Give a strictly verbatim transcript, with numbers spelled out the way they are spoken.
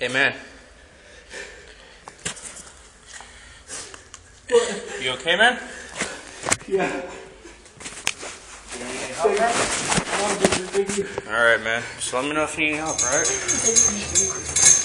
Hey, man. What? You okay, man? Yeah. You need any help, man? Thank you. Alright, man. Just let me know if you need help, alright?